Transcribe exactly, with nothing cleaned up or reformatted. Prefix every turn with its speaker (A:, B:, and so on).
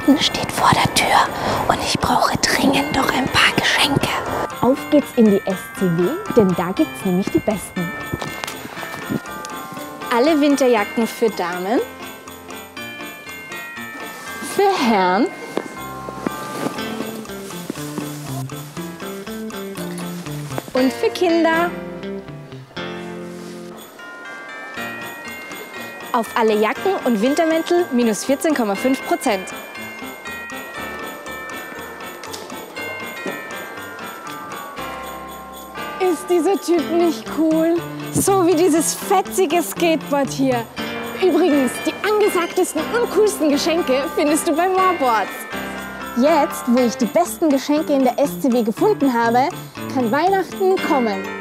A: Weihnachten steht vor der Tür und ich brauche dringend noch ein paar Geschenke.
B: Auf geht's in die S C W, denn da gibt's nämlich die besten.
C: Alle Winterjacken für Damen, für Herren und für Kinder. Auf alle Jacken und Wintermäntel minus vierzehn Komma fünf Prozent. Ist dieser Typ nicht cool? So wie dieses fetzige Skateboard hier. Übrigens, die angesagtesten und coolsten Geschenke findest du bei Moorboards.
B: Jetzt, wo ich die besten Geschenke in der S C W gefunden habe, kann Weihnachten kommen.